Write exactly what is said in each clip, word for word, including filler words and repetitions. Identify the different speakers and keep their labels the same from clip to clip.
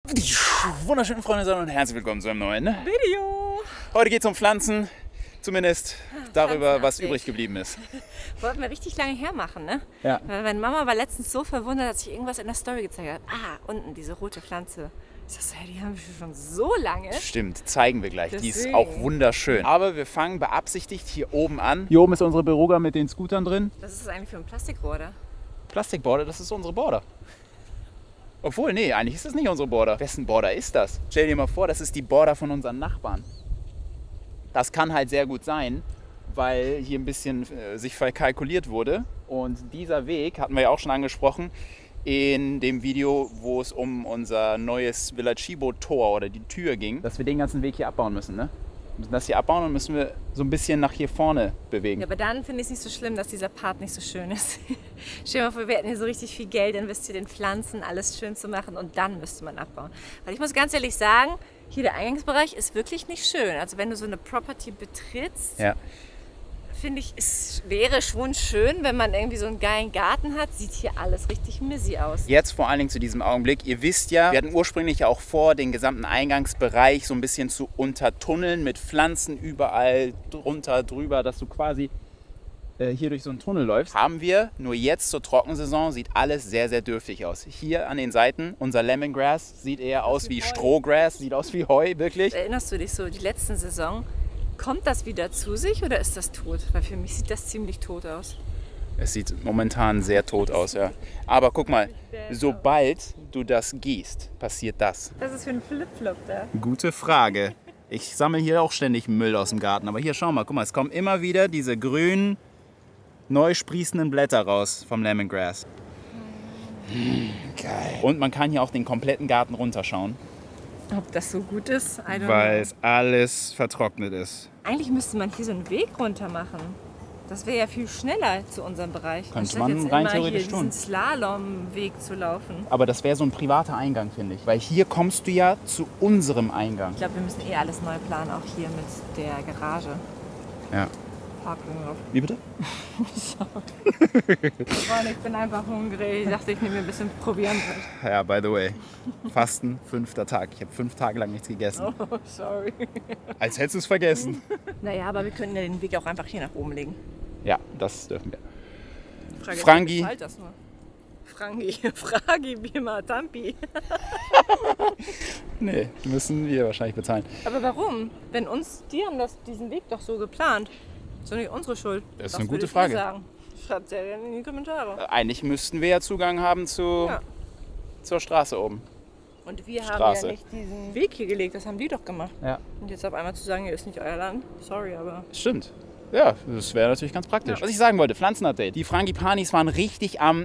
Speaker 1: Wunderschönen Freunde und herzlich willkommen zu einem neuen
Speaker 2: Video.
Speaker 1: Heute geht es um Pflanzen, zumindest darüber, was übrig geblieben ist.
Speaker 2: Wollten wir richtig lange hermachen, ne?
Speaker 1: Ja.
Speaker 2: Weil meine Mama war letztens so verwundert, dass sich irgendwas in der Story gezeigt hat. Ah, unten diese rote Pflanze. Ich dachte, hey, die haben wir schon so lange.
Speaker 1: Stimmt, zeigen wir gleich. Die ist
Speaker 2: Deswegen.
Speaker 1: auch wunderschön. Aber wir fangen beabsichtigt hier oben an. Hier oben ist unsere Beruga mit den Scootern drin.
Speaker 2: Was ist das eigentlich für ein Plastikrohr da?
Speaker 1: Plastikborder, das ist unsere Border. Obwohl, nee, eigentlich ist das nicht unsere Border. Wessen Border ist das? Stell dir mal vor, das ist die Border von unseren Nachbarn. Das kann halt sehr gut sein, weil hier ein bisschen äh, sich verkalkuliert wurde. Und dieser Weg, hatten wir ja auch schon angesprochen, in dem Video, wo es um unser neues Villacibo-Tor oder die Tür ging, dass wir den ganzen Weg hier abbauen müssen, ne? Wir müssen das hier abbauen und müssen wir so ein bisschen nach hier vorne bewegen.
Speaker 2: Ja, aber dann finde ich es nicht so schlimm, dass dieser Part nicht so schön ist. Stell dir mal vor, wir hätten hier so richtig viel Geld investiert in Pflanzen, alles schön zu machen und dann müsste man abbauen. Weil ich muss ganz ehrlich sagen, hier der Eingangsbereich ist wirklich nicht schön. Also wenn du so eine Property betrittst,
Speaker 1: Ja.
Speaker 2: finde ich, es wäre schon schön, wenn man irgendwie so einen geilen Garten hat, sieht hier alles richtig missy aus.
Speaker 1: Jetzt vor allen Dingen zu diesem Augenblick. Ihr wisst ja, wir hatten ursprünglich ja auch vor, den gesamten Eingangsbereich so ein bisschen zu untertunneln mit Pflanzen überall drunter, drüber, dass du quasi äh, hier durch so einen Tunnel läufst. Haben wir, nur jetzt zur Trockensaison sieht alles sehr, sehr dürftig aus. Hier an den Seiten, unser Lemongrass sieht eher aus wie Strohgras, sieht aus wie Heu, wirklich.
Speaker 2: Erinnerst du dich so, die letzten Saison, kommt das wieder zu sich oder ist das tot? Weil für mich sieht das ziemlich tot aus.
Speaker 1: Es sieht momentan sehr tot aus, ja. Aber guck mal, sobald du das gießt, passiert das.
Speaker 2: Was ist das für ein Flipflop da?
Speaker 1: Gute Frage. Ich sammle hier auch ständig Müll aus dem Garten. Aber hier, schau mal, guck mal, es kommen immer wieder diese grünen, neu sprießenden Blätter raus vom Lemongrass. Mmh, geil. Und man kann hier auch den kompletten Garten runterschauen,
Speaker 2: Ob das so gut ist? I don't
Speaker 1: weil
Speaker 2: know.
Speaker 1: es alles vertrocknet ist.
Speaker 2: Eigentlich müsste man hier so einen Weg runter machen. Das wäre ja viel schneller zu unserem Bereich.
Speaker 1: Könnte
Speaker 2: Anstatt
Speaker 1: man
Speaker 2: jetzt
Speaker 1: rein
Speaker 2: immer
Speaker 1: theoretisch
Speaker 2: hier
Speaker 1: tun.
Speaker 2: diesen Slalomweg zu laufen.
Speaker 1: Aber das wäre so ein privater Eingang, finde ich. Weil hier kommst du ja zu unserem Eingang.
Speaker 2: Ich glaube, wir müssen eh alles neu planen, auch hier mit der Garage.
Speaker 1: Ja.
Speaker 2: Parking auf.
Speaker 1: Wie bitte?
Speaker 2: Mann, ich bin einfach hungrig. Ich dachte, ich nehme mir ein bisschen probieren mit.
Speaker 1: Ja, by the way. Fasten, fünfter Tag. Ich habe fünf Tage lang nichts gegessen.
Speaker 2: Oh, sorry.
Speaker 1: Als hättest du es vergessen.
Speaker 2: Naja, aber wir könnten ja den Weg auch einfach hier nach oben legen.
Speaker 1: Ja, das dürfen wir.
Speaker 2: Frage ist,
Speaker 1: Frangi.
Speaker 2: wie bezahlt das nur? Frangi, Fragi, Bima, Tampi.
Speaker 1: Nee, müssen wir wahrscheinlich bezahlen.
Speaker 2: Aber warum? Wenn uns, die haben das, diesen Weg doch so geplant. Das ist doch nicht unsere Schuld.
Speaker 1: Das ist
Speaker 2: Was
Speaker 1: eine gute
Speaker 2: würdet ihr
Speaker 1: Frage.
Speaker 2: sagen? Schreibt ja in die Kommentare.
Speaker 1: Eigentlich müssten wir ja Zugang haben zu,
Speaker 2: Ja.
Speaker 1: zur Straße oben.
Speaker 2: Und wir
Speaker 1: Straße.
Speaker 2: haben ja nicht diesen Weg hier gelegt, das haben die doch gemacht.
Speaker 1: Ja.
Speaker 2: Und jetzt auf einmal zu sagen, hier ist nicht euer Land, sorry, aber...
Speaker 1: Stimmt. Ja, das wäre natürlich ganz praktisch. Was ich sagen wollte, Pflanzenupdate. Die Frangipanis waren richtig am...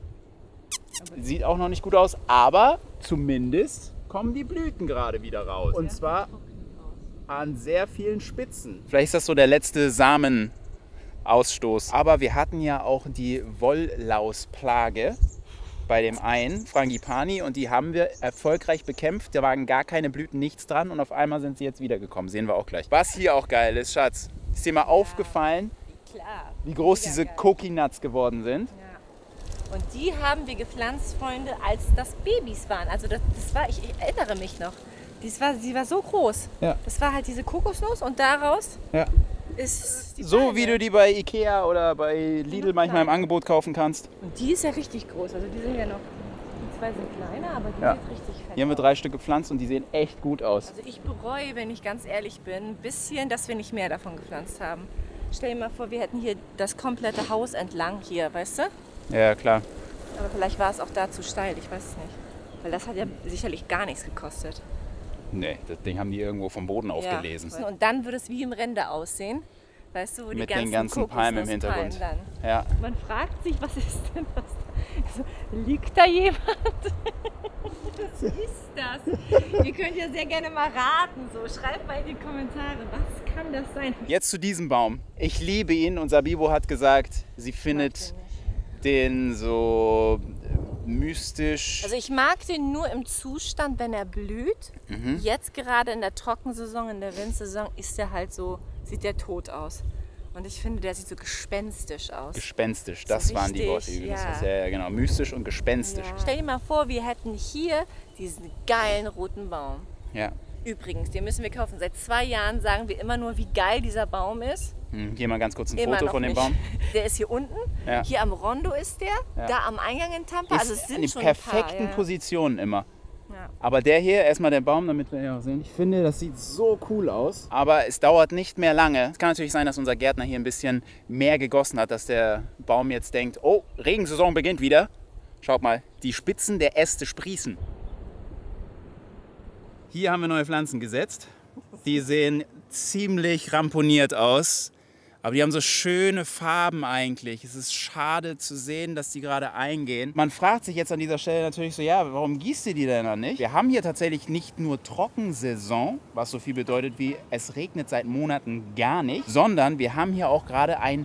Speaker 1: Sieht auch noch nicht gut aus, aber zumindest kommen die Blüten gerade wieder raus. Und zwar an sehr vielen Spitzen. Vielleicht ist das so der letzte Samenausstoß. Aber wir hatten ja auch die Wolllausplage bei dem einen Frangipani und die haben wir erfolgreich bekämpft. Da waren gar keine Blüten, nichts dran und auf einmal sind sie jetzt wiedergekommen. Sehen wir auch gleich. Was hier auch geil ist, Schatz, ist dir mal aufgefallen,
Speaker 2: Klar.
Speaker 1: wie groß
Speaker 2: Mega
Speaker 1: diese
Speaker 2: geil.
Speaker 1: Cookie Nuts geworden sind?
Speaker 2: Ja. Und die haben wir gepflanzt, Freunde, als das Babys waren. Also das, das war, ich, ich erinnere mich noch. Die war, die war so groß.
Speaker 1: Ja.
Speaker 2: Das war halt diese Kokosnuss und daraus
Speaker 1: Ja.
Speaker 2: ist die
Speaker 1: So
Speaker 2: Palme.
Speaker 1: wie du die bei Ikea oder bei Lidl manchmal im Angebot kaufen kannst.
Speaker 2: Und die ist ja richtig groß. Also die sind ja noch, die zwei sind kleiner, aber die
Speaker 1: Ja.
Speaker 2: sind richtig fett.
Speaker 1: Hier haben wir drei Stück gepflanzt und die sehen echt gut aus.
Speaker 2: Also ich bereue, wenn ich ganz ehrlich bin, ein bisschen, dass wir nicht mehr davon gepflanzt haben. Stell dir mal vor, wir hätten hier das komplette Haus entlang hier, weißt du?
Speaker 1: Ja, klar.
Speaker 2: Aber vielleicht war es auch da zu steil, ich weiß es nicht. Weil das hat ja sicherlich gar nichts gekostet.
Speaker 1: Nee, das Ding haben die irgendwo vom Boden aufgelesen.
Speaker 2: Ja. Und dann würde es wie im Render aussehen. Weißt du, wo die
Speaker 1: Mit
Speaker 2: ganzen,
Speaker 1: den ganzen Palmen im
Speaker 2: Kokosnusspalmen
Speaker 1: Hintergrund.
Speaker 2: Dann.
Speaker 1: Ja.
Speaker 2: Man fragt sich, was ist denn das? Also, liegt da jemand? Was ist das? Ihr könnt ja sehr gerne mal raten. So. Schreibt mal in die Kommentare, was kann das sein?
Speaker 1: Jetzt zu diesem Baum. Ich liebe ihn und Sabibo hat gesagt, sie findet den so mystisch.
Speaker 2: Also ich mag den nur im Zustand, wenn er blüht.
Speaker 1: Mhm.
Speaker 2: Jetzt gerade in der Trockensaison, in der Windsaison ist der halt so, sieht der tot aus. Und ich finde, der sieht so gespenstisch aus.
Speaker 1: Gespenstisch, das so waren die Worte, die du benutzt hast. Ja, ja, genau. Mystisch und gespenstisch.
Speaker 2: Ja. Stell dir mal vor, wir hätten hier diesen geilen roten Baum.
Speaker 1: Ja.
Speaker 2: Übrigens, den müssen wir kaufen. Seit zwei Jahren sagen wir immer nur, wie geil dieser Baum ist.
Speaker 1: Hm, hier mal ganz kurz ein
Speaker 2: immer
Speaker 1: Foto von dem
Speaker 2: nicht.
Speaker 1: Baum.
Speaker 2: Der ist hier unten. Ja. Hier am Rondo ist der. Ja. Da am Eingang in Tampa.
Speaker 1: Ist
Speaker 2: also es sind
Speaker 1: in
Speaker 2: schon
Speaker 1: perfekten
Speaker 2: ein paar, ja.
Speaker 1: Positionen immer.
Speaker 2: Ja.
Speaker 1: Aber der hier, erstmal der Baum, damit wir ja auch sehen. Ich finde, das sieht so cool aus. Aber es dauert nicht mehr lange. Es kann natürlich sein, dass unser Gärtner hier ein bisschen mehr gegossen hat, dass der Baum jetzt denkt, oh, Regensaison beginnt wieder. Schaut mal, die Spitzen der Äste sprießen. Hier haben wir neue Pflanzen gesetzt. Die sehen ziemlich ramponiert aus. Aber die haben so schöne Farben eigentlich. Es ist schade zu sehen, dass die gerade eingehen. Man fragt sich jetzt an dieser Stelle natürlich so, ja, warum gießt ihr die denn noch nicht? Wir haben hier tatsächlich nicht nur Trockensaison, was so viel bedeutet wie es regnet seit Monaten gar nicht, sondern wir haben hier auch gerade ein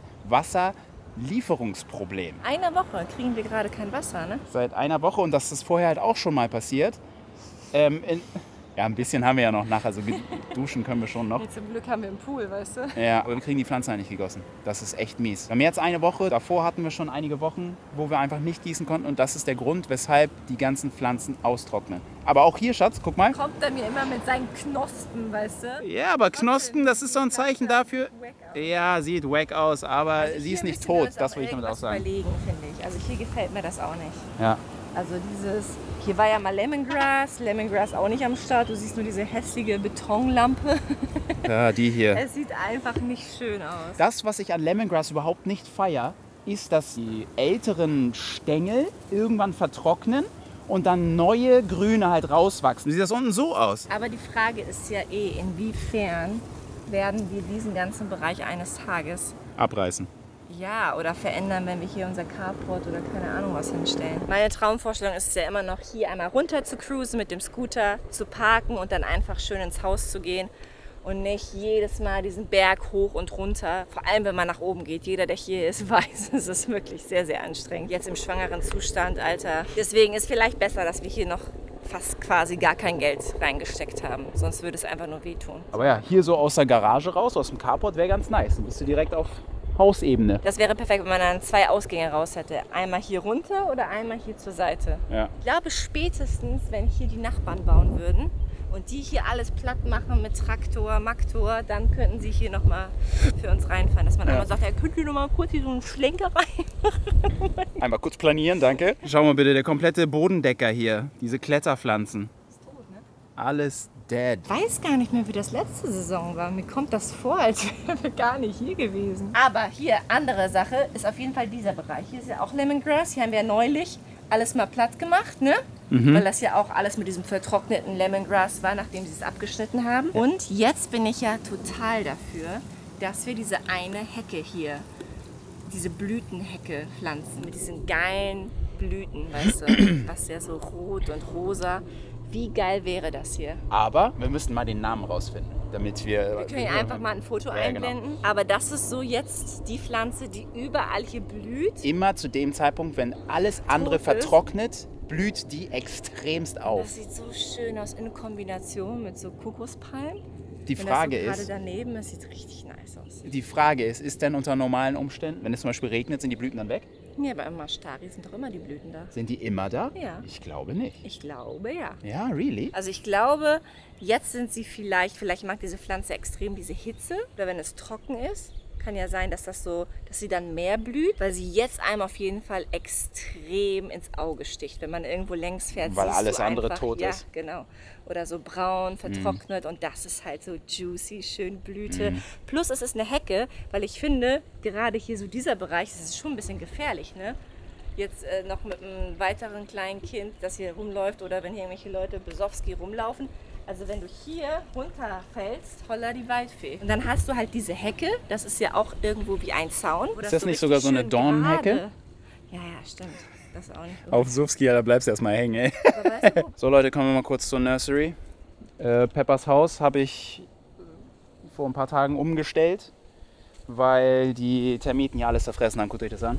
Speaker 1: Wasserlieferungsproblem.
Speaker 2: Eine Woche kriegen wir gerade kein Wasser, ne?
Speaker 1: Seit einer Woche und das ist vorher halt auch schon mal passiert. Ähm, in Ja, ein bisschen haben wir ja noch nach, also duschen können wir schon noch.
Speaker 2: Nee, zum Glück haben wir einen Pool, weißt du?
Speaker 1: Ja, aber wir kriegen die Pflanzen halt nicht gegossen. Das ist echt mies. Wir haben jetzt eine Woche, davor hatten wir schon einige Wochen, wo wir einfach nicht gießen konnten und das ist der Grund, weshalb die ganzen Pflanzen austrocknen. Aber auch hier, Schatz, guck mal.
Speaker 2: Kommt er mir immer mit seinen Knospen, weißt du?
Speaker 1: Ja, aber Knospen, das ist so ein Zeichen dafür. Ja, sieht wack aus, aber also sie ist nicht tot, das will ich damit auch sagen.
Speaker 2: Überlegen, finde ich. Also hier gefällt mir das auch nicht.
Speaker 1: Ja.
Speaker 2: Also dieses, hier war ja mal Lemongrass, Lemongrass auch nicht am Start. Du siehst nur diese hässliche Betonlampe.
Speaker 1: Ja, die hier.
Speaker 2: Es sieht einfach nicht schön aus.
Speaker 1: Das, was ich an Lemongrass überhaupt nicht feiere, ist, dass die älteren Stängel irgendwann vertrocknen und dann neue Grüne halt rauswachsen. Sieht das unten so aus?
Speaker 2: Aber die Frage ist ja eh, inwiefern werden wir diesen ganzen Bereich eines Tages
Speaker 1: abreißen?
Speaker 2: Ja, oder verändern, wenn wir hier unser Carport oder keine Ahnung was hinstellen. Meine Traumvorstellung ist es ja immer noch, hier einmal runter zu cruisen, mit dem Scooter zu parken und dann einfach schön ins Haus zu gehen und nicht jedes Mal diesen Berg hoch und runter. Vor allem, wenn man nach oben geht. Jeder, der hier ist, weiß, es ist wirklich sehr, sehr anstrengend. Jetzt im schwangeren Zustand, Alter. Deswegen ist vielleicht besser, dass wir hier noch fast quasi gar kein Geld reingesteckt haben. Sonst würde es einfach nur wehtun.
Speaker 1: Aber ja, hier so aus der Garage raus, aus dem Carport, wäre ganz nice. Dann bist du direkt auf Hausebene.
Speaker 2: Das wäre perfekt, wenn man dann zwei Ausgänge raus hätte. Einmal hier runter oder einmal hier zur Seite.
Speaker 1: Ja.
Speaker 2: Ich glaube spätestens, wenn hier die Nachbarn bauen würden und die hier alles platt machen mit Traktor, Maktor, dann könnten sie hier nochmal für uns reinfahren. Dass man ja. einmal sagt, ja, könnt ihr nochmal kurz hier so einen Schlenker reinmachen?
Speaker 1: Einmal kurz planieren, danke. Schau mal bitte, der komplette Bodendecker hier, diese Kletterpflanzen.
Speaker 2: Ist tot, ne?
Speaker 1: Alles dead.
Speaker 2: Ich weiß gar nicht mehr, wie das letzte Saison war. Mir kommt das vor, als wären wir gar nicht hier gewesen. Aber hier, andere Sache, ist auf jeden Fall dieser Bereich. Hier ist ja auch Lemongrass. Hier haben wir ja neulich alles mal platt gemacht, ne? Mhm. Weil das ja auch alles mit diesem vertrockneten Lemongrass war, nachdem sie es abgeschnitten haben. Und jetzt bin ich ja total dafür, dass wir diese eine Hecke hier, diese Blütenhecke pflanzen. Mit diesen geilen Blüten, weißt du? Was ja so rot und rosa. Wie geil wäre das hier?
Speaker 1: Aber wir müssen mal den Namen rausfinden, damit wir...
Speaker 2: Wir können hier einfach mal ein Foto ja, einblenden. Genau. Aber das ist so jetzt die Pflanze, die überall hier blüht.
Speaker 1: Immer zu dem Zeitpunkt, wenn alles andere vertrocknet, blüht die extremst auf.
Speaker 2: Das sieht so schön aus in Kombination mit so Kokospalmen.
Speaker 1: Die Frage
Speaker 2: ist...
Speaker 1: ist...
Speaker 2: gerade daneben, es sieht richtig nice aus.
Speaker 1: Die Frage ist, ist denn unter normalen Umständen, wenn es zum Beispiel regnet, sind die Blüten dann weg?
Speaker 2: Nee, aber im Mashtari sind doch immer die Blüten da.
Speaker 1: Sind die immer da?
Speaker 2: Ja.
Speaker 1: Ich glaube nicht.
Speaker 2: Ich glaube, ja.
Speaker 1: Ja, really?
Speaker 2: Also ich glaube, jetzt sind sie vielleicht, vielleicht mag diese Pflanze extrem diese Hitze. Oder wenn es trocken ist, kann ja sein, dass das so, dass sie dann mehr blüht, weil sie jetzt einem auf jeden Fall extrem ins Auge sticht. Wenn man irgendwo längs fährt,
Speaker 1: weil
Speaker 2: siehst
Speaker 1: alles
Speaker 2: du
Speaker 1: andere
Speaker 2: einfach,
Speaker 1: tot
Speaker 2: ja,
Speaker 1: ist.
Speaker 2: Genau. Oder so braun, vertrocknet mm. und das ist halt so juicy, schön Blüte. Mm. Plus es ist eine Hecke, weil ich finde, gerade hier so dieser Bereich, das ist schon ein bisschen gefährlich, ne? Jetzt äh, noch mit einem weiteren kleinen Kind, das hier rumläuft oder wenn hier irgendwelche Leute Besowski rumlaufen. Also wenn du hier runterfällst, holla die Waldfee. Und dann hast du halt diese Hecke, das ist ja auch irgendwo wie ein Zaun.
Speaker 1: Ist das so nicht sogar so eine Dornenhecke?
Speaker 2: Ja, ja, stimmt. Das ist auch nicht gut.
Speaker 1: Auf Sowski, ja, da bleibst du erstmal hängen, ey.
Speaker 2: Aber weißt du,
Speaker 1: so Leute, kommen wir mal kurz zur Nursery. Äh, Peppers Haus habe ich vor ein paar Tagen umgestellt, weil die Termiten ja alles zerfressen haben. Guckt euch das an.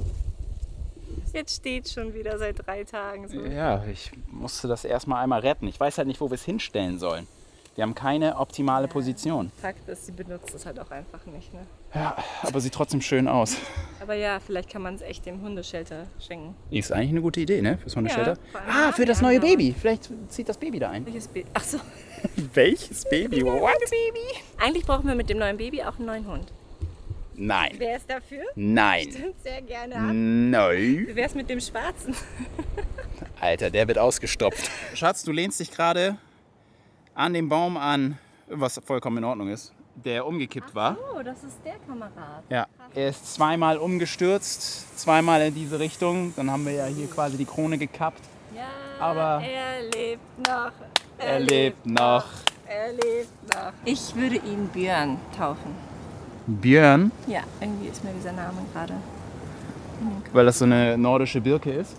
Speaker 2: Jetzt steht schon wieder seit drei Tagen so.
Speaker 1: Ja, ich musste das erstmal einmal retten. Ich weiß halt nicht, wo wir es hinstellen sollen. Wir haben keine optimale Position.
Speaker 2: Fakt ist, sie benutzt es halt auch einfach nicht. Ne?
Speaker 1: Ja, aber sieht trotzdem schön aus.
Speaker 2: Aber ja, vielleicht kann man es echt dem Hundeshelter schenken.
Speaker 1: Ist eigentlich eine gute Idee, ne? Fürs Hundeshelter.
Speaker 2: Ja,
Speaker 1: ah, für das neue Baby. Vielleicht zieht das Baby da ein.
Speaker 2: Welches Baby? Ach so.
Speaker 1: Welches Baby? What?
Speaker 2: Baby. Eigentlich brauchen wir mit dem neuen Baby auch einen neuen Hund.
Speaker 1: Nein.
Speaker 2: Wer ist dafür?
Speaker 1: Nein.
Speaker 2: Stimmt sehr gerne ab.
Speaker 1: Nein.
Speaker 2: Wie wär's mit dem Schwarzen?
Speaker 1: Alter, der wird ausgestopft. Schatz, du lehnst dich gerade an dem Baum an, was vollkommen in Ordnung ist, der umgekippt war.
Speaker 2: Oh, das ist der Kamerad.
Speaker 1: Ja, er ist zweimal umgestürzt, zweimal in diese Richtung. Dann haben wir ja hier quasi die Krone gekappt.
Speaker 2: Ja,
Speaker 1: Aber
Speaker 2: er lebt noch. Er,
Speaker 1: er lebt noch.
Speaker 2: Er lebt noch. Ich würde ihn Björn taufen.
Speaker 1: Björn,
Speaker 2: Ja, irgendwie ist mir dieser Name gerade.
Speaker 1: weil das so eine nordische Birke ist.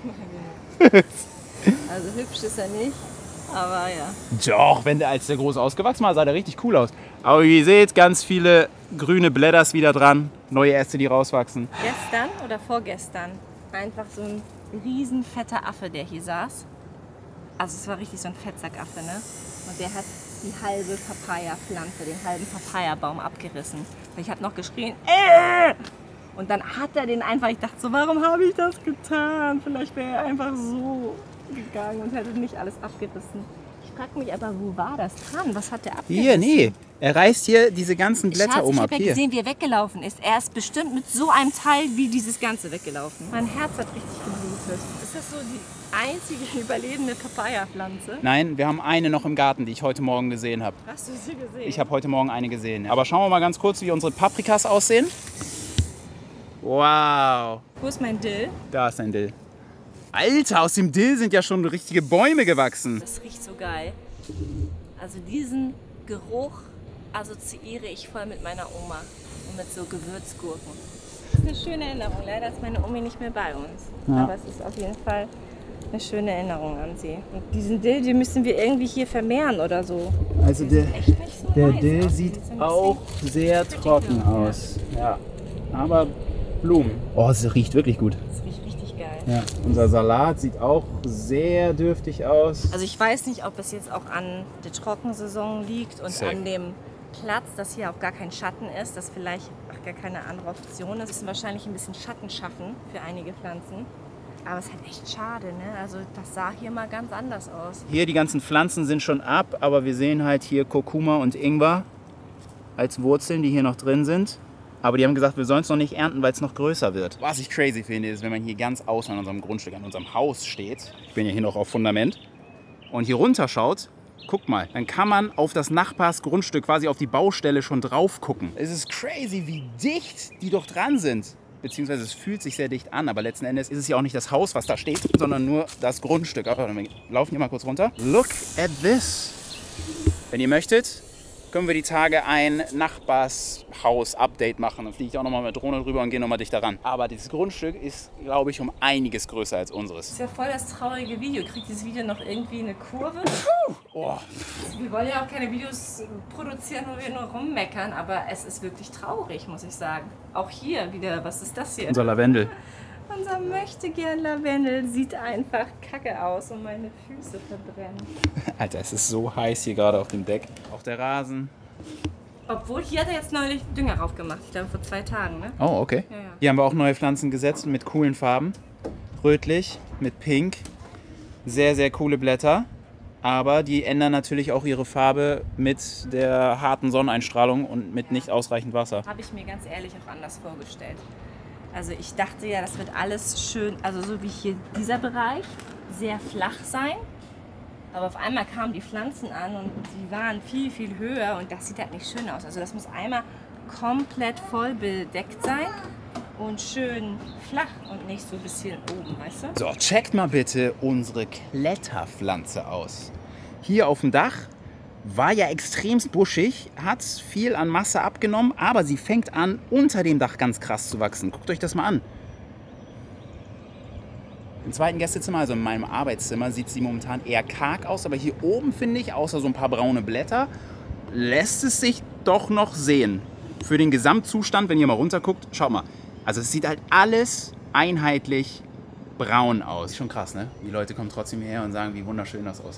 Speaker 2: Also hübsch ist er nicht, aber ja.
Speaker 1: Doch, wenn der als der groß ausgewachsen war, sah der richtig cool aus. Aber wie ihr seht, ganz viele grüne Blätters wieder dran. Neue Äste, die rauswachsen.
Speaker 2: Gestern oder vorgestern einfach so ein riesen fetter Affe, der hier saß. Also es war richtig so ein Fettsackaffe, ne? Und der hat die halbe Papaya-Pflanze, den halben Papayabaum abgerissen. Und ich habe noch geschrien, äh! Und dann hat er den einfach, ich dachte so, warum habe ich das getan? Vielleicht wäre er einfach so gegangen und hätte nicht alles abgerissen. Ich frage mich aber, wo war das dran? Was hat der abgerissen?
Speaker 1: Hier, nee. Er reißt hier diese ganzen Blätter
Speaker 2: Schatz,
Speaker 1: um
Speaker 2: ich
Speaker 1: ab.
Speaker 2: habe ja
Speaker 1: Hier.
Speaker 2: gesehen, wie er weggelaufen ist. Er ist bestimmt mit so einem Teil wie dieses Ganze weggelaufen. Mein Herz hat richtig geblutet. Ist das so die einzige überlebende Papaya-Pflanze?
Speaker 1: Nein, wir haben eine noch im Garten, die ich heute Morgen gesehen habe.
Speaker 2: Hast du sie gesehen?
Speaker 1: Ich habe heute Morgen eine gesehen. Aber schauen wir mal ganz kurz, wie unsere Paprikas aussehen. Wow.
Speaker 2: Wo ist mein Dill?
Speaker 1: Da ist ein Dill. Alter, aus dem Dill sind ja schon richtige Bäume gewachsen.
Speaker 2: Das riecht so geil. Also diesen Geruch assoziiere ich voll mit meiner Oma und mit so Gewürzgurken. Das ist eine schöne Erinnerung. Leider ist meine Omi nicht mehr bei uns.
Speaker 1: Ja.
Speaker 2: Aber es ist auf jeden Fall eine schöne Erinnerung an sie. Und diesen Dill, den müssen wir irgendwie hier vermehren oder so.
Speaker 1: Also
Speaker 2: Die
Speaker 1: der,
Speaker 2: sehen echt nicht so
Speaker 1: der
Speaker 2: nice
Speaker 1: Dill
Speaker 2: aus.
Speaker 1: sieht
Speaker 2: Die sind ein
Speaker 1: auch
Speaker 2: bisschen
Speaker 1: sehr trocken
Speaker 2: ja.
Speaker 1: aus. Ja. Aber Blumen. Oh, es riecht wirklich gut.
Speaker 2: Das riecht richtig geil.
Speaker 1: Ja. Unser Salat sieht auch sehr dürftig aus.
Speaker 2: Also ich weiß nicht, ob es jetzt auch an der Trockensaison liegt und
Speaker 1: Safe.
Speaker 2: an dem Platz, dass hier auch gar kein Schatten ist, dass vielleicht auch gar keine andere Option ist. Wir müssen wahrscheinlich ein bisschen Schatten schaffen für einige Pflanzen. Aber es ist halt echt schade, ne? Also das sah hier mal ganz anders aus.
Speaker 1: Hier die ganzen Pflanzen sind schon ab, aber wir sehen halt hier Kurkuma und Ingwer als Wurzeln, die hier noch drin sind. Aber die haben gesagt, wir sollen es noch nicht ernten, weil es noch größer wird. Was ich crazy finde, ist, wenn man hier ganz außen an unserem Grundstück, an unserem Haus steht. Ich bin ja hier noch auf Fundament. Und hier runter schaut, guck mal, dann kann man auf das Nachbarsgrundstück, quasi auf die Baustelle schon drauf gucken. Es ist crazy, wie dicht die doch dran sind. Beziehungsweise es fühlt sich sehr dicht an, aber letzten Endes ist es ja auch nicht das Haus, was da steht, sondern nur das Grundstück. Aber wir laufen hier mal kurz runter. Look at this. Wenn ihr möchtet, können wir die Tage ein Nachbarshaus-Update machen. Dann fliege ich auch nochmal mit Drohne drüber und gehe nochmal dichter ran. Aber dieses Grundstück ist, glaube ich, um einiges größer als unseres.
Speaker 2: Das ist ja voll das traurige Video. Kriegt dieses Video noch irgendwie eine Kurve?
Speaker 1: Oh.
Speaker 2: Wir wollen ja auch keine Videos produzieren, wo wir nur rummeckern, aber es ist wirklich traurig, muss ich sagen. Auch hier wieder, was ist das hier?
Speaker 1: Unser Lavendel.
Speaker 2: Unser Möchtegern-Lavendel sieht einfach kacke aus und meine Füße verbrennen.
Speaker 1: Alter, es ist so heiß hier gerade auf dem Deck. Auch der Rasen.
Speaker 2: Obwohl, hier hat er jetzt neulich Dünger drauf gemacht. Ich glaube vor zwei Tagen, ne?
Speaker 1: Oh, okay.
Speaker 2: Ja, ja.
Speaker 1: Hier haben wir auch neue Pflanzen gesetzt mit coolen Farben. Rötlich, mit Pink. Sehr, sehr coole Blätter. Aber die ändern natürlich auch ihre Farbe mit der harten Sonneneinstrahlung und mit nicht ausreichend Wasser.
Speaker 2: Habe ich mir ganz ehrlich auch anders vorgestellt. Also ich dachte ja, das wird alles schön, also so wie hier dieser Bereich, sehr flach sein. Aber auf einmal kamen die Pflanzen an und die waren viel, viel höher und das sieht halt nicht schön aus. Also das muss einmal komplett voll bedeckt sein und schön flach und nicht so ein bisschen oben, weißt du?
Speaker 1: So, checkt mal bitte unsere Kletterpflanze aus. Hier auf dem Dach war ja extremst buschig, hat viel an Masse abgenommen, aber sie fängt an, unter dem Dach ganz krass zu wachsen. Guckt euch das mal an. Im zweiten Gästezimmer, also in meinem Arbeitszimmer, sieht sie momentan eher karg aus, aber hier oben finde ich, außer so ein paar braune Blätter, lässt es sich doch noch sehen. Für den Gesamtzustand, wenn ihr mal runter guckt, schaut mal. Also es sieht halt alles einheitlich braun aus. Schon krass, ne? Die Leute kommen trotzdem hierher und sagen, wie wunderschön das aussieht.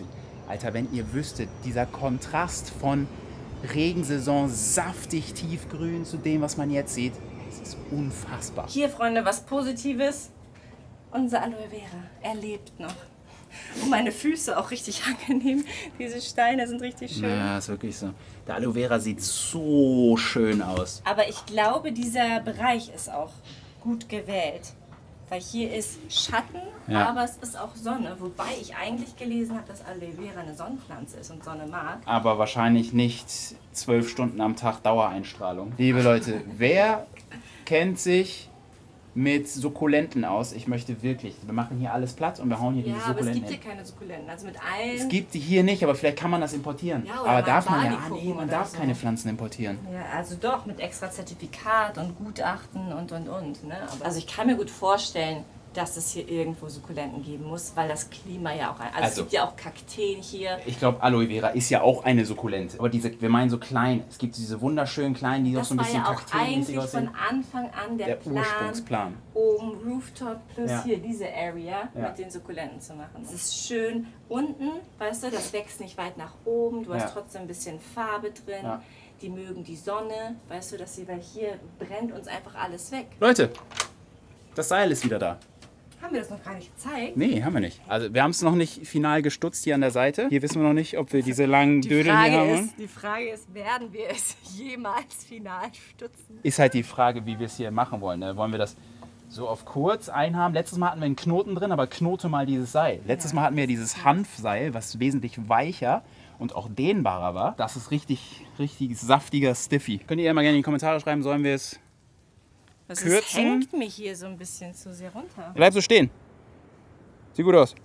Speaker 1: Alter, wenn ihr wüsstet, dieser Kontrast von Regensaison saftig tiefgrün zu dem, was man jetzt sieht, es ist unfassbar.
Speaker 2: Hier, Freunde, was Positives. Unser Aloe Vera, er lebt noch. Und meine Füße auch richtig angenehm. Diese Steine sind richtig schön.
Speaker 1: Ja, ist wirklich so. Der Aloe Vera sieht so schön aus.
Speaker 2: Aber ich glaube, dieser Bereich ist auch gut gewählt. Weil hier ist Schatten, ja. aber es ist auch Sonne. Wobei ich eigentlich gelesen habe, dass Aloe Vera eine Sonnenpflanze ist und Sonne mag.
Speaker 1: Aber wahrscheinlich nicht zwölf Stunden am Tag Dauereinstrahlung. Liebe Leute, wer kennt sich mit Sukkulenten aus? Ich möchte wirklich, wir machen hier alles platt und wir hauen hier
Speaker 2: ja,
Speaker 1: diese Sukkulenten.
Speaker 2: Ja, aber es gibt hier keine Sukkulenten. Also mit allen...
Speaker 1: Es gibt die hier nicht, aber vielleicht kann man das importieren. Ja, aber darf man ja, ah, nee, man darf so. keine Pflanzen importieren.
Speaker 2: Ja, also doch, mit extra Zertifikat und Gutachten und und und. Ne? Aber also ich kann mir gut vorstellen, dass es hier irgendwo Sukkulenten geben muss, weil das Klima ja auch... Also, also es gibt ja auch Kakteen hier.
Speaker 1: Ich glaube, Aloe Vera ist ja auch eine Sukkulente. Aber diese, wir meinen so klein. Es gibt diese wunderschönen kleinen, die auch so ein bisschen Kakteenmäßig aussehen.
Speaker 2: Das war ja auch eigentlich von Anfang an der,
Speaker 1: der
Speaker 2: Plan,
Speaker 1: Ursprungsplan.
Speaker 2: Oben Rooftop plus
Speaker 1: ja.
Speaker 2: hier diese Area
Speaker 1: ja.
Speaker 2: mit den Sukkulenten zu machen. Es ist schön unten, weißt du, das wächst nicht weit nach oben. Du hast ja. trotzdem ein bisschen Farbe drin. Ja. Die mögen die Sonne, weißt du, dass sie, weil hier brennt uns einfach alles weg.
Speaker 1: Leute, das Seil ist wieder da.
Speaker 2: Haben wir das noch gar nicht gezeigt?
Speaker 1: Nee, haben wir nicht. Also wir haben es noch nicht final gestutzt hier an der Seite. Hier wissen wir noch nicht, ob wir diese langen die Dödel hier haben.
Speaker 2: Ist, die Frage ist, werden wir es jemals final stutzen?
Speaker 1: Ist halt die Frage, wie wir es hier machen wollen. Ne? Wollen wir das so auf kurz einhaben? Letztes Mal hatten wir einen Knoten drin, aber knote mal dieses Seil. Letztes ja. Mal hatten wir dieses Hanfseil, was wesentlich weicher und auch dehnbarer war. Das ist richtig, richtig saftiger Stiffy. Könnt ihr ja mal gerne in die Kommentare schreiben, sollen wir es
Speaker 2: Das ist, hängt mich hier so ein bisschen zu sehr runter.
Speaker 1: Bleib so stehen. Sieht gut aus.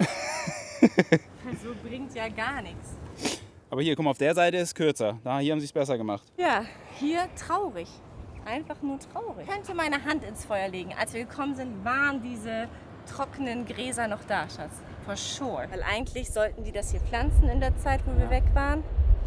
Speaker 2: So bringt ja gar nichts.
Speaker 1: Aber hier, guck mal, auf der Seite ist kürzer. Da, hier haben sie es besser gemacht.
Speaker 2: Ja, hier traurig. Einfach nur traurig. Ich könnte meine Hand ins Feuer legen. Als wir gekommen sind, waren diese trockenen Gräser noch da, Schatz. For sure. Weil eigentlich sollten die das hier pflanzen in der Zeit, wo wir weg waren.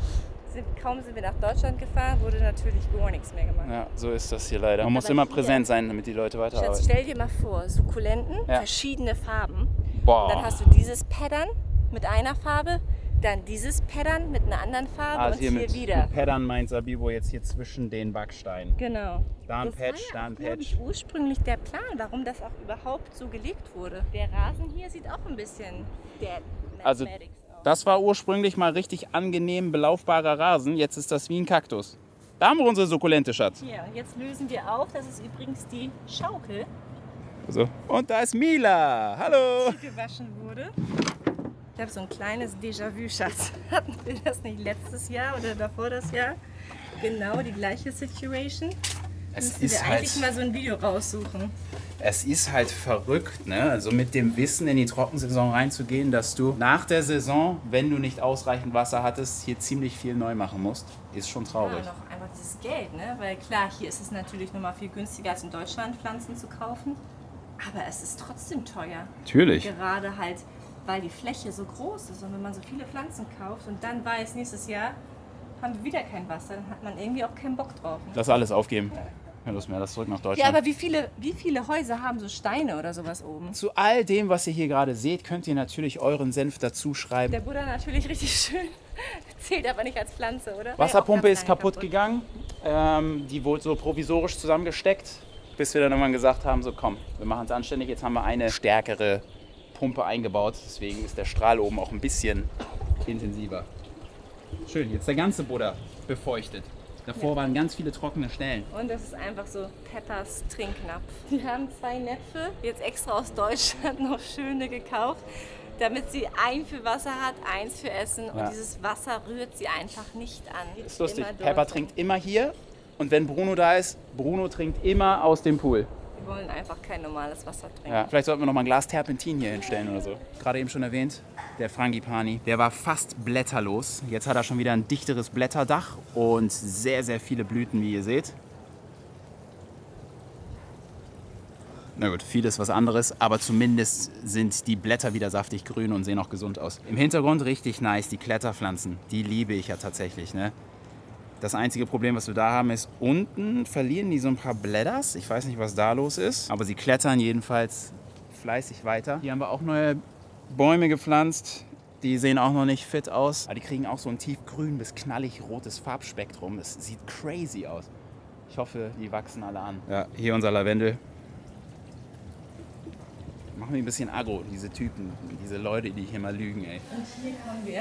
Speaker 2: Kaum sind wir nach Deutschland gefahren, wurde natürlich gar nichts mehr gemacht.
Speaker 1: Ja, so ist das hier leider. Man muss immer präsent sein, damit die Leute weiterarbeiten.
Speaker 2: Schatz, stell dir mal vor, Sukkulenten, ja. verschiedene Farben.
Speaker 1: Boah.
Speaker 2: Und dann hast du dieses Pattern mit einer Farbe, dann dieses Pattern mit einer anderen Farbe
Speaker 1: also
Speaker 2: und
Speaker 1: hier,
Speaker 2: hier
Speaker 1: mit,
Speaker 2: wieder.
Speaker 1: Mit Pattern meint Sabibo jetzt hier zwischen den Backsteinen.
Speaker 2: Genau.
Speaker 1: Da ein
Speaker 2: das
Speaker 1: Patch,
Speaker 2: war ja
Speaker 1: da ein
Speaker 2: auch, Patch. Ich, ursprünglich der Plan, warum das auch überhaupt so gelegt wurde. Der Rasen hier sieht auch ein bisschen dead.
Speaker 1: Also das war ursprünglich mal richtig angenehm belaufbarer Rasen. Jetzt ist das wie ein Kaktus. Da haben wir unsere Sukkulente, Schatz.
Speaker 2: Hier, und jetzt lösen wir auf. Das ist übrigens die Schaukel.
Speaker 1: So. Und da ist Mila. Hallo.
Speaker 2: Die gewaschen wurde. Ich habe so ein kleines Déjà-vu, Schatz. Hatten wir das nicht letztes Jahr oder davor das Jahr? Genau die gleiche Situation.
Speaker 1: Es
Speaker 2: Müssen
Speaker 1: ist
Speaker 2: wir
Speaker 1: halt,
Speaker 2: eigentlich mal so ein Video raussuchen.
Speaker 1: Es ist halt verrückt, ne? Also mit dem Wissen in die Trockensaison reinzugehen, dass du nach der Saison, wenn du nicht ausreichend Wasser hattest, hier ziemlich viel neu machen musst, ist schon traurig.
Speaker 2: Ja, noch einfach dieses Geld, ne? Weil klar, hier ist es natürlich noch mal viel günstiger als in Deutschland Pflanzen zu kaufen. Aber es ist trotzdem teuer.
Speaker 1: Natürlich.
Speaker 2: Gerade halt, weil die Fläche so groß ist und wenn man so viele Pflanzen kauft und dann weiß, nächstes Jahr haben wir wieder kein Wasser, dann hat man irgendwie auch keinen Bock drauf. Ne?
Speaker 1: Das alles aufgeben. Keine Lust mehr, das zurück nach Deutschland.
Speaker 2: Ja, aber wie viele, wie viele Häuser haben so Steine oder sowas oben?
Speaker 1: Zu all dem, was ihr hier gerade seht, könnt ihr natürlich euren Senf dazu schreiben.
Speaker 2: Der Buddha natürlich richtig schön. Zählt aber nicht als Pflanze, oder?
Speaker 1: Wasserpumpe ist kaputt, kaputt gegangen. Ähm, die wurde so provisorisch zusammengesteckt, bis wir dann irgendwann gesagt haben, so komm, wir machen es anständig. Jetzt haben wir eine stärkere Pumpe eingebaut. Deswegen ist der Strahl oben auch ein bisschen intensiver. Schön, jetzt der ganze Buddha befeuchtet. Davor ja. waren ganz viele trockene Stellen.
Speaker 2: Und das ist einfach so Peppers Trinknapf. Wir haben zwei Näpfe, jetzt extra aus Deutschland noch schöne gekauft, damit sie ein für Wasser hat, eins für Essen. Ja. Und dieses Wasser rührt sie einfach nicht an.
Speaker 1: Das ist lustig. Pepper trinkt immer hier und wenn Bruno da ist, Bruno trinkt immer aus dem Pool.
Speaker 2: Wir wollen einfach kein normales Wasser trinken.
Speaker 1: Ja, vielleicht sollten wir noch mal ein Glas Terpentin hier hinstellen oder so. Gerade eben schon erwähnt, der Frangipani, der war fast blätterlos. Jetzt hat er schon wieder ein dichteres Blätterdach und sehr, sehr viele Blüten, wie ihr seht. Na gut, vieles was anderes, aber zumindest sind die Blätter wieder saftig grün und sehen auch gesund aus. Im Hintergrund richtig nice, die Kletterpflanzen, die liebe ich ja tatsächlich, ne? Das einzige Problem, was wir da haben, ist, unten verlieren die so ein paar Blätters. Ich weiß nicht, was da los ist, aber sie klettern jedenfalls fleißig weiter. Hier haben wir auch neue Bäume gepflanzt Die sehen auch noch nicht fit aus. Aber die kriegen auch so ein tiefgrün bis knallig rotes Farbspektrum. Es sieht crazy aus. Ich hoffe, die wachsen alle an. Ja, hier unser Lavendel. Machen wir ein bisschen aggro, diese Typen, diese Leute, die hier mal lügen, ey.
Speaker 2: Und hier kommen wir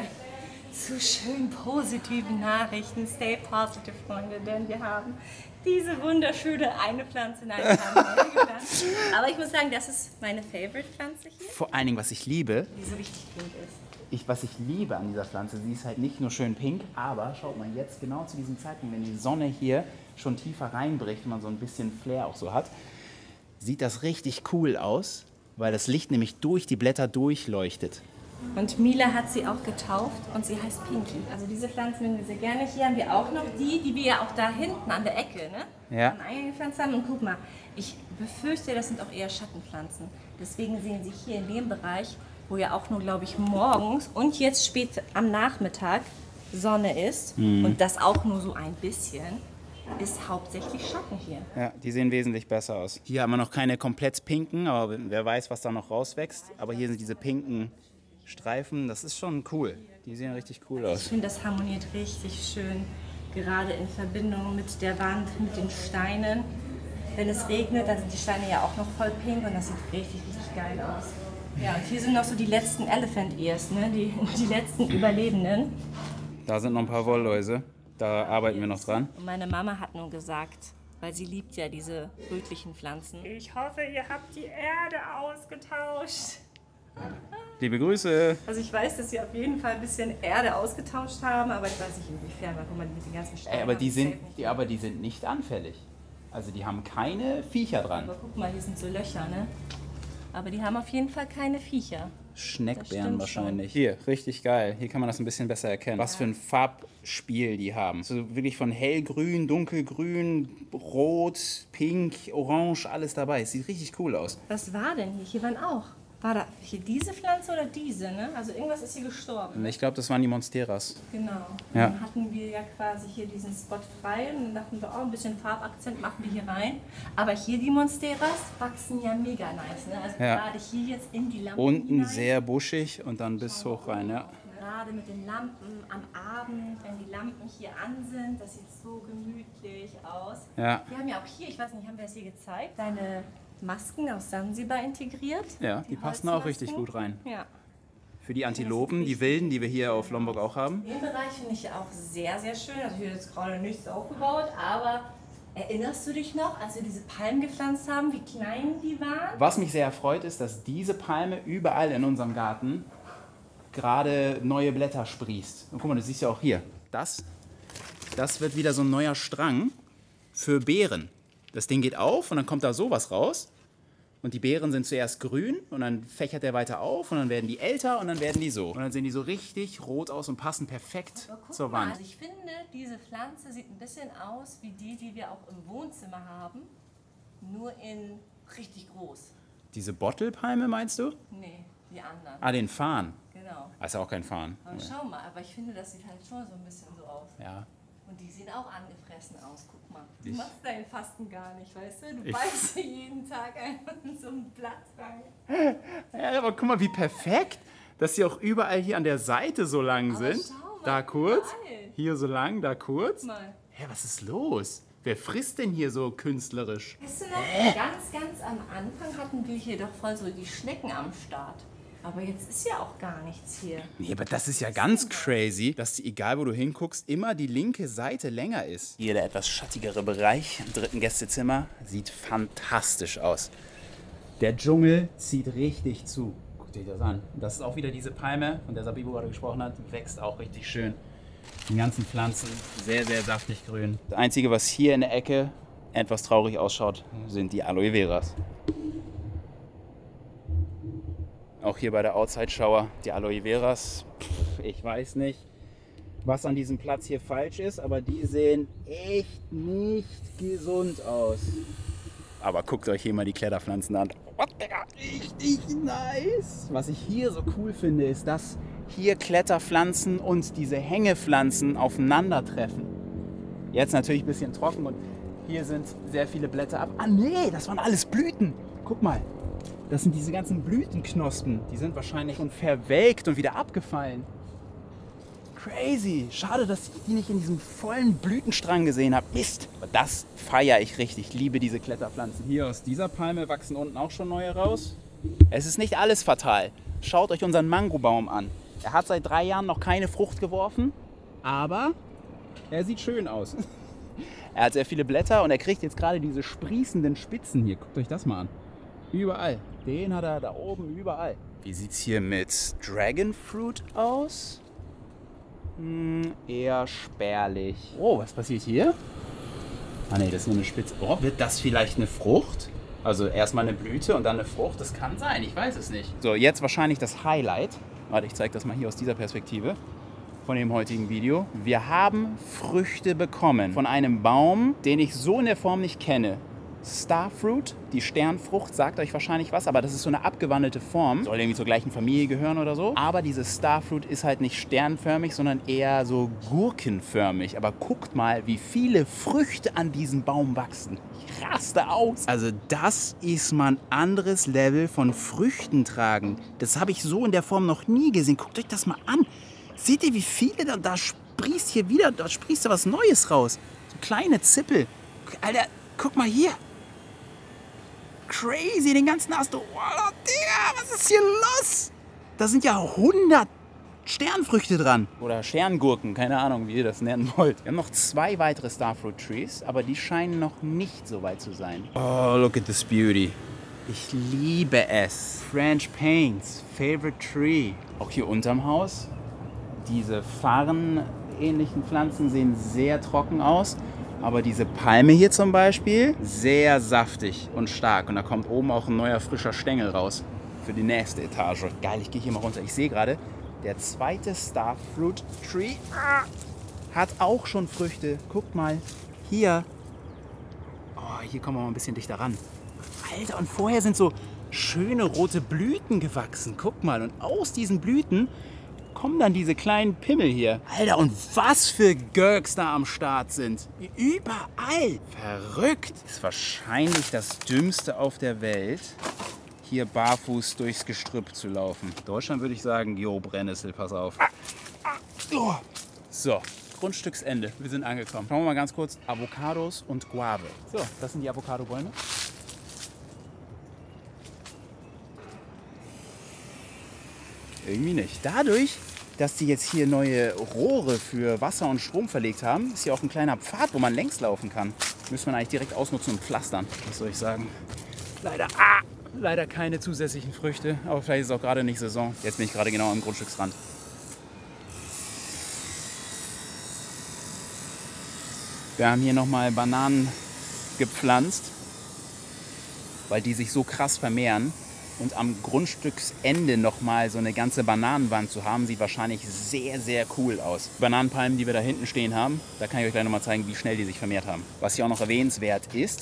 Speaker 2: zu schön positiven Nachrichten. Stay positive, Freunde, denn wir haben diese wunderschöne eine Pflanze. Nein, wir haben mehrere Pflanzen. Aber ich muss sagen, das ist meine Favorite-Pflanze hier.
Speaker 1: Vor allen Dingen, was ich liebe,
Speaker 2: Die so richtig pink ist.
Speaker 1: ich, was ich liebe an dieser Pflanze, sie ist halt nicht nur schön pink, aber schaut mal jetzt genau zu diesem Zeitpunkt, wenn die Sonne hier schon tiefer reinbricht und man so ein bisschen Flair auch so hat, sieht das richtig cool aus, weil das Licht nämlich durch die Blätter durchleuchtet.
Speaker 2: Und Mila hat sie auch getauft und sie heißt Pinky. Also diese Pflanzen mögen wir sehr gerne. Hier haben wir auch noch die, die wir ja auch da hinten an der Ecke, ne?
Speaker 1: Ja.
Speaker 2: Am Eingang gepflanzt haben. Und guck mal, ich befürchte, das sind auch eher Schattenpflanzen. Deswegen sehen sie hier in dem Bereich, wo ja auch nur, glaube ich, morgens und jetzt spät am Nachmittag Sonne ist mhm. und das auch nur so ein bisschen, ist hauptsächlich Schatten hier.
Speaker 1: Ja, die sehen wesentlich besser aus. Hier haben wir noch keine komplett pinken, aber wer weiß, was da noch rauswächst. Aber hier sind diese pinken Streifen, das ist schon cool. Die sehen richtig cool aus.
Speaker 2: Ich finde, das harmoniert richtig schön, gerade in Verbindung mit der Wand, mit den Steinen. Wenn es regnet, dann sind die Steine ja auch noch voll pink und das sieht richtig, richtig geil aus. Ja, und hier sind noch so die letzten Elephant Ears, ne? die, die letzten Überlebenden.
Speaker 1: Da sind noch ein paar Wollläuse, da arbeiten wir noch dran.
Speaker 2: Und meine Mama hat nur gesagt, weil sie liebt ja diese rötlichen Pflanzen. Ich hoffe, ihr habt die Erde ausgetauscht.
Speaker 1: Liebe Grüße.
Speaker 2: Also ich weiß, dass sie auf jeden Fall ein bisschen Erde ausgetauscht haben, aber ich weiß nicht inwiefern, weil guck mal, mit den ganzen Steinen.
Speaker 1: Ey, aber, die sind, die, aber die sind nicht anfällig. Also die haben keine Viecher dran.
Speaker 2: Aber guck mal, hier sind so Löcher, ne? Aber die haben auf jeden Fall keine Viecher.
Speaker 1: Schneckbären wahrscheinlich. Schon. Hier, richtig geil. Hier kann man das ein bisschen besser erkennen. Was für ein Farbspiel die haben. So wirklich von hellgrün, dunkelgrün, rot, pink, orange, alles dabei. Es sieht richtig cool aus.
Speaker 2: Was war denn hier? Hier waren auch. War da hier diese Pflanze oder diese, ne? Also irgendwas ist hier gestorben.
Speaker 1: Ich glaube, das waren die Monsteras.
Speaker 2: Genau.
Speaker 1: Ja.
Speaker 2: Dann hatten wir ja quasi hier diesen Spot frei und dann dachten wir, oh, ein bisschen Farbakzent machen wir hier rein. Aber hier die Monsteras wachsen ja mega nice, ne? Also ja. Gerade hier jetzt in die Lampen
Speaker 1: Unten
Speaker 2: hinein.
Speaker 1: Sehr buschig und dann bis Schau hoch rein, ja.
Speaker 2: Gerade mit den Lampen am Abend, wenn die Lampen hier an sind, das sieht so gemütlich aus.
Speaker 1: Ja.
Speaker 2: Wir haben ja auch hier, ich weiß nicht, haben wir das hier gezeigt, deine Masken aus Sansibar integriert.
Speaker 1: Ja, die, die passen auch richtig gut rein.
Speaker 2: Ja.
Speaker 1: Für die Antilopen, die wilden, die wir hier auf Lombok auch haben.
Speaker 2: Den Bereich finde ich auch sehr, sehr schön. Also hier ist gerade nichts aufgebaut, aber erinnerst du dich noch, als wir diese Palmen gepflanzt haben, wie klein die waren?
Speaker 1: Was mich sehr erfreut ist, dass diese Palme überall in unserem Garten gerade neue Blätter sprießt. Und guck mal, du siehst ja auch hier, das, das wird wieder so ein neuer Strang für Beeren. Das Ding geht auf und dann kommt da sowas raus und die Beeren sind zuerst grün und dann fächert der weiter auf und dann werden die älter und dann werden die so. Und dann sehen die so richtig rot aus und passen perfekt zur Wand.
Speaker 2: Mal, also ich finde, diese Pflanze sieht ein bisschen aus wie die, die wir auch im Wohnzimmer haben, nur in richtig groß.
Speaker 1: Diese Bottelpalme meinst du?
Speaker 2: Nee, die anderen.
Speaker 1: Ah, den Farn.
Speaker 2: Genau.
Speaker 1: Das ist auch kein Farn.
Speaker 2: Aber schau mal, aber ich finde, das sieht halt schon so ein bisschen so aus.
Speaker 1: Ja.
Speaker 2: Und die sehen auch angefressen aus, guck mal. Du
Speaker 1: ich,
Speaker 2: machst dein Fasten gar nicht, weißt du? Du
Speaker 1: ich,
Speaker 2: beißt hier jeden Tag einfach in so ein Blatt rein.
Speaker 1: Ja, aber guck mal, wie perfekt, dass sie auch überall hier an der Seite so lang
Speaker 2: aber
Speaker 1: sind.
Speaker 2: Schau mal,
Speaker 1: da kurz,
Speaker 2: überall.
Speaker 1: Hier so lang, da kurz.
Speaker 2: Guck mal.
Speaker 1: Hä, was ist los? Wer frisst denn hier so künstlerisch?
Speaker 2: Weißt du noch, äh? ganz, ganz am Anfang hatten wir hier doch voll so die Schnecken am Start. Aber jetzt ist ja auch gar nichts hier.
Speaker 1: Nee, aber das ist ja ganz crazy, dass die, egal wo du hinguckst, immer die linke Seite länger ist. Hier der etwas schattigere Bereich im dritten Gästezimmer sieht fantastisch aus. Der Dschungel zieht richtig zu. Guck dir das an. Das ist auch wieder diese Palme, von der Sabibu gerade gesprochen hat. Die wächst auch richtig schön. Die ganzen Pflanzen sehr, sehr saftig grün. Das Einzige, was hier in der Ecke etwas traurig ausschaut, sind die Aloe Veras. Auch hier bei der Outside Shower, die Aloe Veras, pff, ich weiß nicht, was an diesem Platz hier falsch ist, aber die sehen echt nicht gesund aus. Aber guckt euch hier mal die Kletterpflanzen an. What, Digga? Richtig nice. Was ich hier so cool finde, ist, dass hier Kletterpflanzen und diese Hängepflanzen aufeinandertreffen. Jetzt natürlich ein bisschen trocken und hier sind sehr viele Blätter ab. Ah nee, das waren alles Blüten. Guck mal. Das sind diese ganzen Blütenknospen. Die sind wahrscheinlich schon verwelkt und wieder abgefallen. Crazy. Schade, dass ich die nicht in diesem vollen Blütenstrang gesehen habe. Mist. Aber das feiere ich richtig. Ich liebe diese Kletterpflanzen. Hier aus dieser Palme wachsen unten auch schon neue raus. Es ist nicht alles fatal. Schaut euch unseren Mangobaum an. Er hat seit drei Jahren noch keine Frucht geworfen, aber er sieht schön aus. Er hat sehr viele Blätter und er kriegt jetzt gerade diese sprießenden Spitzen hier. Guckt euch das mal an. Überall. Den hat er da oben überall. Wie sieht es hier mit Dragonfruit aus? Hm, eher spärlich. Oh, was passiert hier? Ah ne, das ist nur eine Spitze. Oh, wird das vielleicht eine Frucht? Also erstmal eine Blüte und dann eine Frucht. Das kann sein, ich weiß es nicht. So, jetzt wahrscheinlich das Highlight. Warte, ich zeige das mal hier aus dieser Perspektive von dem heutigen Video. Wir haben Früchte bekommen von einem Baum, den ich so in der Form nicht kenne. Starfruit, die Sternfrucht, sagt euch wahrscheinlich was, aber das ist so eine abgewandelte Form. Soll irgendwie zur gleichen Familie gehören oder so. Aber diese Starfruit ist halt nicht sternförmig, sondern eher so gurkenförmig. Aber guckt mal, wie viele Früchte an diesem Baum wachsen. Ich raste aus. Also das ist mal ein anderes Level von Früchten tragen. Das habe ich so in der Form noch nie gesehen. Guckt euch das mal an. Seht ihr, wie viele da, da sprießt hier wieder, da sprießt da was Neues raus. So kleine Zippel. Alter, guck mal hier. Crazy, den ganzen Ast. Oh, Digga, was ist hier los? Da sind ja hundert Sternfrüchte dran. Oder Sterngurken, keine Ahnung, wie ihr das nennen wollt. Wir haben noch zwei weitere Starfruit Trees, aber die scheinen noch nicht so weit zu sein. Oh, look at this beauty. Ich liebe es. French Pains, favorite tree. Auch hier unterm Haus. Diese farnähnlichen Pflanzen sehen sehr trocken aus. Aber diese Palme hier zum Beispiel, sehr saftig und stark. Und da kommt oben auch ein neuer frischer Stängel raus für die nächste Etage. Geil, ich gehe hier mal runter. Ich sehe gerade, der zweite Starfruit Tree hat auch schon Früchte. Guckt mal, hier. Oh, hier kommen wir mal ein bisschen dichter ran. Alter, und vorher sind so schöne rote Blüten gewachsen. Guck mal, und aus diesen Blüten kommen dann diese kleinen Pimmel hier. Alter, und was für Gurks da am Start sind. Überall. Verrückt. Das ist wahrscheinlich das Dümmste auf der Welt, hier barfuß durchs Gestrüpp zu laufen. In Deutschland würde ich sagen, jo, Brennnessel, pass auf. So, Grundstücksende. Wir sind angekommen. Schauen wir mal ganz kurz. Avocados und Guave. So, das sind die Avocado-Bäume. Irgendwie nicht. Dadurch, dass die jetzt hier neue Rohre für Wasser und Strom verlegt haben, ist hier auch ein kleiner Pfad, wo man längs laufen kann. Müsste man eigentlich direkt ausnutzen und pflastern. Was soll ich sagen? Leider, ah, leider keine zusätzlichen Früchte, aber vielleicht ist es auch gerade nicht Saison. Jetzt bin ich gerade genau am Grundstücksrand. Wir haben hier nochmal Bananen gepflanzt, weil die sich so krass vermehren. Und am Grundstücksende nochmal so eine ganze Bananenwand zu haben, sieht wahrscheinlich sehr, sehr cool aus. Die Bananenpalmen, die wir da hinten stehen haben, da kann ich euch gleich nochmal zeigen, wie schnell die sich vermehrt haben. Was hier auch noch erwähnenswert ist.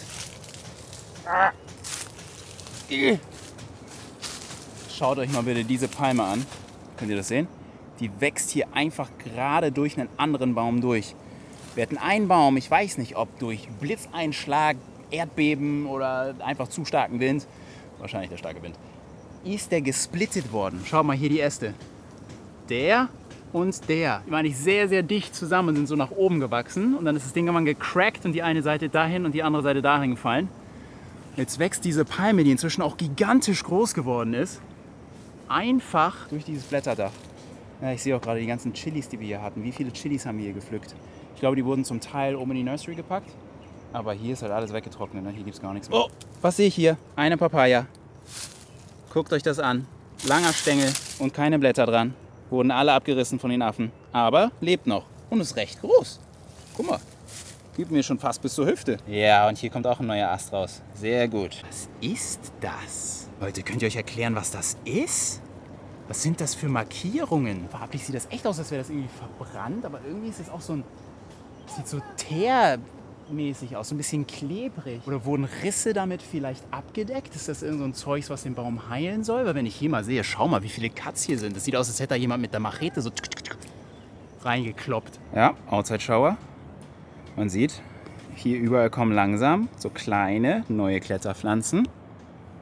Speaker 1: Schaut euch mal bitte diese Palme an. Könnt ihr das sehen? Die wächst hier einfach gerade durch einen anderen Baum durch. Wir hatten einen Baum, ich weiß nicht, ob durch Blitzeinschlag, Erdbeben oder einfach zu starken Wind, wahrscheinlich der starke Wind, ist der gesplittet worden. Schau mal hier die Äste. Der und der. Die waren nicht sehr, sehr dicht zusammen und sind so nach oben gewachsen. Und dann ist das Ding irgendwann gecrackt und die eine Seite dahin und die andere Seite dahin gefallen. Jetzt wächst diese Palme, die inzwischen auch gigantisch groß geworden ist, einfach durch dieses Blätterdach. Ja, ich sehe auch gerade die ganzen Chilis, die wir hier hatten. Wie viele Chilis haben wir hier gepflückt? Ich glaube, die wurden zum Teil oben in die Nursery gepackt. Aber hier ist halt alles weggetrocknet, ne? Hier gibt es gar nichts mehr. Oh, was sehe ich hier? Eine Papaya. Guckt euch das an. Langer Stängel und keine Blätter dran. Wurden alle abgerissen von den Affen. Aber lebt noch und ist recht groß. Guck mal, gibt mir schon fast bis zur Hüfte. Ja, und hier kommt auch ein neuer Ast raus. Sehr gut. Was ist das? Leute, könnt ihr euch erklären, was das ist? Was sind das für Markierungen? Farblich sieht das echt aus, als wäre das irgendwie verbrannt. Aber irgendwie ist es auch so ein... Sieht so teer... mäßig aus, so ein bisschen klebrig. Oder wurden Risse damit vielleicht abgedeckt? Ist das irgend so ein Zeugs, was den Baum heilen soll? Weil wenn ich hier mal sehe, schau mal, wie viele Cuts hier sind. Das sieht aus, als hätte da jemand mit der Machete so reingekloppt. Ja, Outside Shower. Man sieht, hier überall kommen langsam so kleine neue Kletterpflanzen.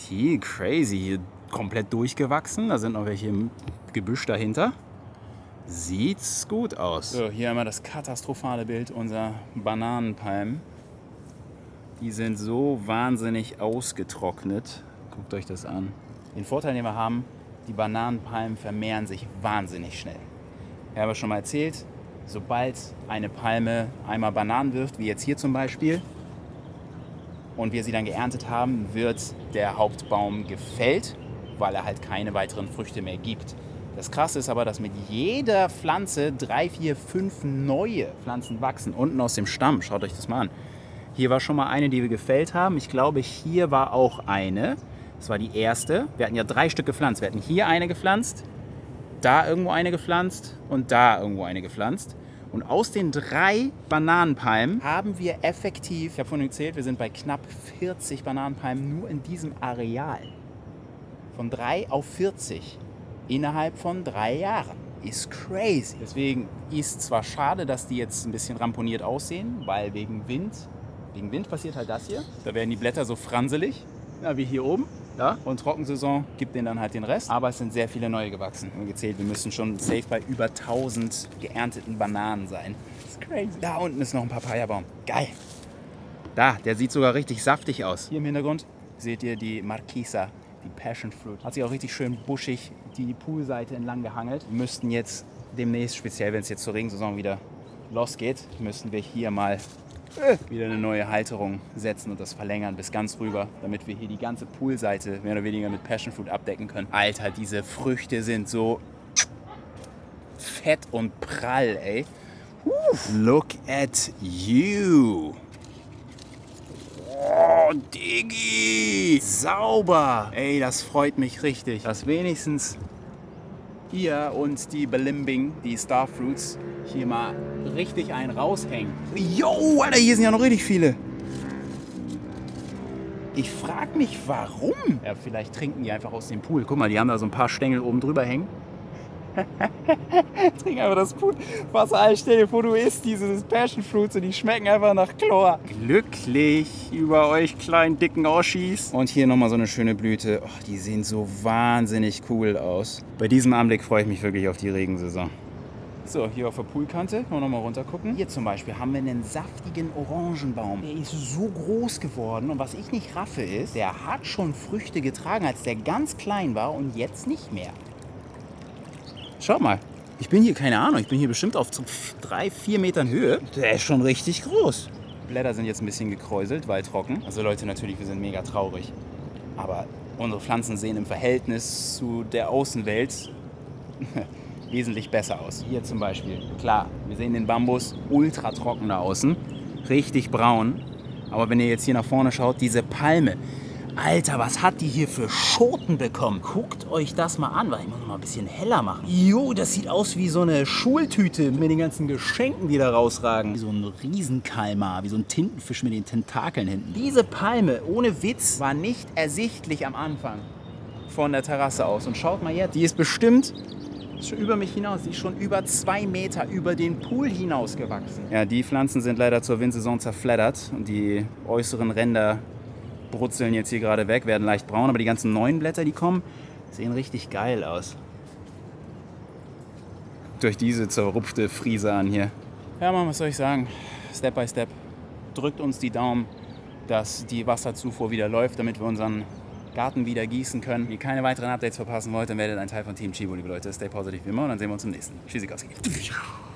Speaker 1: Hier, crazy. Hier komplett durchgewachsen. Da sind noch welche im Gebüsch dahinter. Sieht's gut aus. So, hier haben wir das katastrophale Bild unserer Bananenpalmen. Die sind so wahnsinnig ausgetrocknet. Guckt euch das an. Den Vorteil, den wir haben, die Bananenpalmen vermehren sich wahnsinnig schnell. Ich habe schon mal erzählt, sobald eine Palme einmal Bananen wirft, wie jetzt hier zum Beispiel, und wir sie dann geerntet haben, wird der Hauptbaum gefällt, weil er halt keine weiteren Früchte mehr gibt. Das Krasse ist aber, dass mit jeder Pflanze drei, vier, fünf neue Pflanzen wachsen. Unten aus dem Stamm, schaut euch das mal an. Hier war schon mal eine, die wir gefällt haben. Ich glaube, hier war auch eine. Das war die erste. Wir hatten ja drei Stück gepflanzt. Wir hatten hier eine gepflanzt, da irgendwo eine gepflanzt und da irgendwo eine gepflanzt. Und aus den drei Bananenpalmen haben wir effektiv, ich habe vorhin gezählt, wir sind bei knapp vierzig Bananenpalmen nur in diesem Areal. Von drei auf vierzig innerhalb von drei Jahren. Ist crazy. Deswegen ist zwar schade, dass die jetzt ein bisschen ramponiert aussehen, weil wegen Wind, wegen Wind passiert halt das hier. Da werden die Blätter so franselig, ja, wie hier oben. Ja, und Trockensaison gibt denen dann halt den Rest. Aber es sind sehr viele neue gewachsen. Wir haben gezählt, wir müssen schon safe bei über tausend geernteten Bananen sein. Das ist crazy. Da unten ist noch ein Papayabaum. Geil. Da, der sieht sogar richtig saftig aus. Hier im Hintergrund seht ihr die Marquesa, die Passion Fruit. Hat sich auch richtig schön buschig die Poolseite entlang gehangelt. Wir müssten jetzt demnächst, speziell wenn es jetzt zur Regensaison wieder losgeht, müssen wir hier mal wieder eine neue Halterung setzen und das verlängern bis ganz rüber, damit wir hier die ganze Poolseite mehr oder weniger mit Passion Fruit abdecken können. Alter, diese Früchte sind so fett und prall, ey. Look at you. Oh, Diggi. Sauber. Ey, das freut mich richtig. Dass wenigstens ihr und die Belimbing, die Starfruits, hier mal richtig einen raushängen. Jo, Alter, hier sind ja noch richtig viele. Ich frage mich, warum. Ja, vielleicht trinken die einfach aus dem Pool. Guck mal, die haben da so ein paar Stängel oben drüber hängen. Trink einfach das Poolwasser ein. Stell dir vor, du isst dieses Passion Fruits und die schmecken einfach nach Chlor. Glücklich über euch kleinen, dicken Oschis. Und hier nochmal so eine schöne Blüte. Oh, die sehen so wahnsinnig cool aus. Bei diesem Anblick freue ich mich wirklich auf die Regensaison. So, hier auf der Poolkante, können wir nochmal runter gucken. Hier zum Beispiel haben wir einen saftigen Orangenbaum. Der ist so groß geworden und was ich nicht raffe ist, der hat schon Früchte getragen, als der ganz klein war und jetzt nicht mehr. Schaut mal, ich bin hier, keine Ahnung, ich bin hier bestimmt auf drei, vier Metern Höhe. Der ist schon richtig groß. Die Blätter sind jetzt ein bisschen gekräuselt, weil trocken. Also Leute, natürlich, wir sind mega traurig. Aber unsere Pflanzen sehen im Verhältnis zu der Außenwelt wesentlich besser aus. Hier zum Beispiel, klar, wir sehen den Bambus ultra trocken da außen, richtig braun. Aber wenn ihr jetzt hier nach vorne schaut, diese Palme, Alter, was hat die hier für Schoten bekommen? Guckt euch das mal an, weil ich muss noch mal ein bisschen heller machen. Jo, das sieht aus wie so eine Schultüte mit den ganzen Geschenken, die da rausragen. Wie so ein Riesenkalmar, wie so ein Tintenfisch mit den Tentakeln hinten. Diese Palme, ohne Witz, war nicht ersichtlich am Anfang von der Terrasse aus. Und schaut mal jetzt, die ist bestimmt schon über mich hinaus. Die ist schon über zwei Meter über den Pool hinaus gewachsen. Ja, die Pflanzen sind leider zur Windsaison zerfleddert und die äußeren Ränder brutzeln jetzt hier gerade weg, werden leicht braun, aber die ganzen neuen Blätter, die kommen, sehen richtig geil aus. Durch diese zerrupfte Friese an hier. Ja, Mann, was soll ich sagen? Step by Step. Drückt uns die Daumen, dass die Wasserzufuhr wieder läuft, damit wir unseren Garten wieder gießen können. Wenn ihr keine weiteren Updates verpassen wollt, dann werdet ein Teil von Team Chibo, liebe Leute. Stay positive wie immer und dann sehen wir uns im nächsten. Tschüssikowski.